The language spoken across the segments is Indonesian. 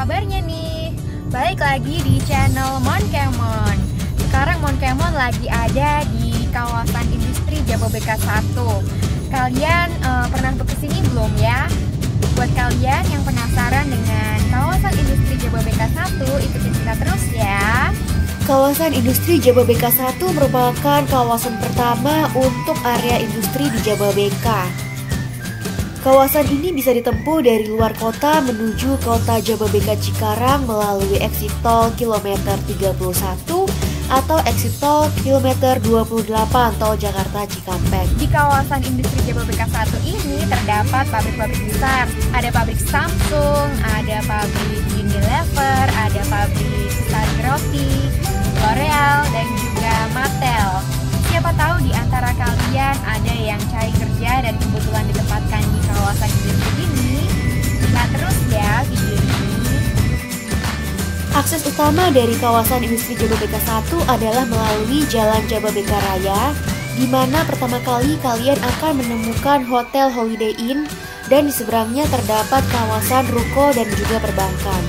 kabarnya nih? Balik lagi di channel Monkemon. Sekarang Monkemon lagi ada di kawasan industri Jababeka 1. Kalian pernah kesini belum ya? Buat kalian yang penasaran dengan kawasan industri Jababeka 1, ikutin kita terus ya. Kawasan industri Jababeka 1 merupakan kawasan pertama untuk area industri di Jababeka. Kawasan ini bisa ditempuh dari luar kota menuju kota Jababeka Cikarang melalui exit tol kilometer 31 atau exit tol kilometer 28 tol Jakarta Cikampek. Di kawasan industri Jababeka 1 ini terdapat pabrik-pabrik besar. Ada pabrik Samsung, ada pabrik Unilever, ada pabrik Sari Roti, L'Oreal, dan juga Mattel. Siapa tahu di antara kalian ada yang cari kerja dan kebetulan ditempatkan di kawasan industri ini. Lihat terus ya video ini. Akses utama dari kawasan industri Jababeka 1 adalah melalui Jalan Jababeka Raya, di mana pertama kali kalian akan menemukan Hotel Holiday Inn dan di seberangnya terdapat kawasan ruko dan juga perbankan.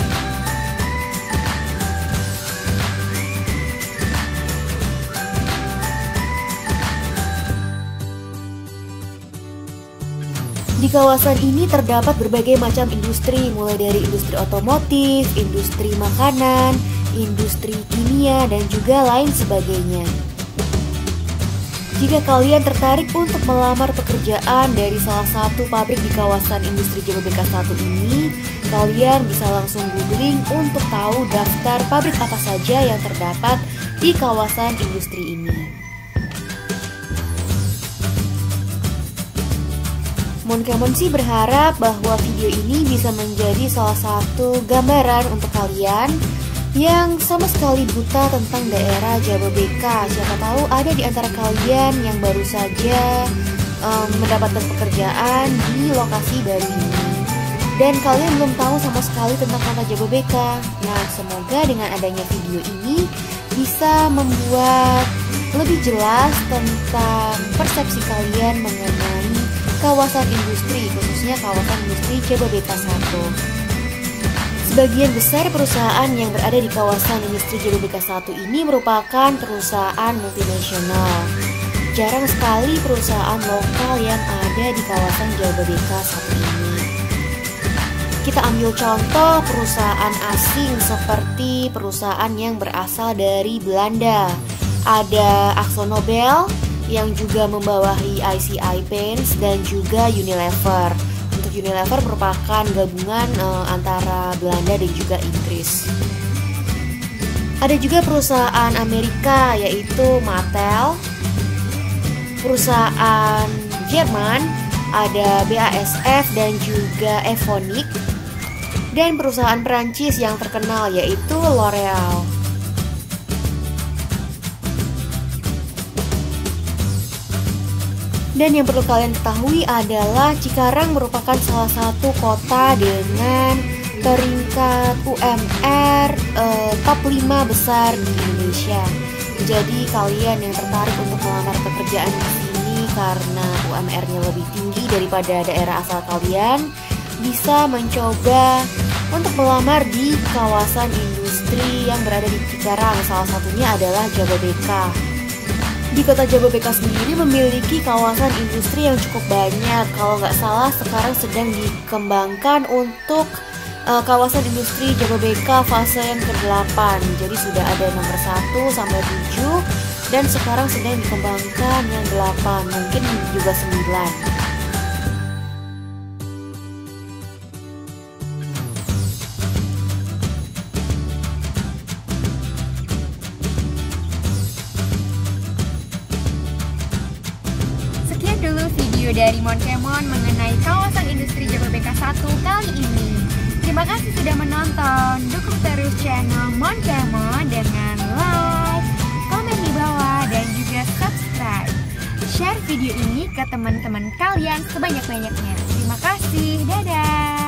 Di kawasan ini terdapat berbagai macam industri, mulai dari industri otomotif, industri makanan, industri kimia, dan juga lain sebagainya. Jika kalian tertarik untuk melamar pekerjaan dari salah satu pabrik di kawasan industri Jababeka 1 ini, kalian bisa langsung googling untuk tahu daftar pabrik apa saja yang terdapat di kawasan industri ini. Monkemon sih berharap bahwa video ini bisa menjadi salah satu gambaran untuk kalian yang sama sekali buta tentang daerah Jababeka. Siapa tahu ada di antara kalian yang baru saja mendapatkan pekerjaan di lokasi baru ini dan kalian belum tahu sama sekali tentang kota Jababeka. Nah, semoga dengan adanya video ini bisa membuat lebih jelas tentang persepsi kalian mengenai kawasan industri, khususnya kawasan industri Jababeka 1. Sebagian besar perusahaan yang berada di kawasan industri Jababeka 1 ini merupakan perusahaan multinasional. Jarang sekali perusahaan lokal yang ada di kawasan Jababeka 1 ini. Kita ambil contoh perusahaan asing seperti perusahaan yang berasal dari Belanda. Ada AkzoNobel yang juga membawahi ICI Paints dan juga Unilever. Untuk Unilever merupakan gabungan antara Belanda dan juga Inggris. Ada juga perusahaan Amerika yaitu Mattel. Perusahaan Jerman ada BASF dan juga Evonik. Dan perusahaan Perancis yang terkenal yaitu L'Oreal. Dan yang perlu kalian ketahui adalah Cikarang merupakan salah satu kota dengan peringkat UMR top 5 besar di Indonesia. Jadi kalian yang tertarik untuk melamar pekerjaan di sini karena UMR-nya lebih tinggi daripada daerah asal kalian, bisa mencoba untuk melamar di kawasan industri yang berada di Cikarang. Salah satunya adalah Jababeka. Di kota Jababeka sendiri memiliki kawasan industri yang cukup banyak. Kalau nggak salah sekarang sedang dikembangkan untuk kawasan industri Jababeka fase yang ke-8. Jadi sudah ada nomor 1 sampai 7 dan sekarang sedang dikembangkan yang 8, mungkin juga 9. Dulu video dari Monkemon mengenai kawasan industri Jababeka 1 kali ini. Terima kasih sudah menonton. Dukung terus channel Monkemon dengan like, komen di bawah, dan juga subscribe. Share video ini ke teman-teman kalian sebanyak-banyaknya. Terima kasih, dadah.